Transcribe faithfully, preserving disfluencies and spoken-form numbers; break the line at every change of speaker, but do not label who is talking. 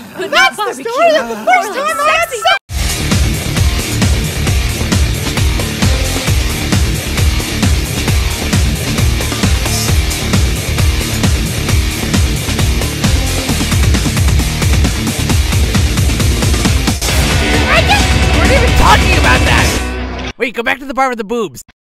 But
That's
not
the
barbecue.
story of the first time I had sex!
We're not even talking about that! Wait, go back to the bar with the boobs.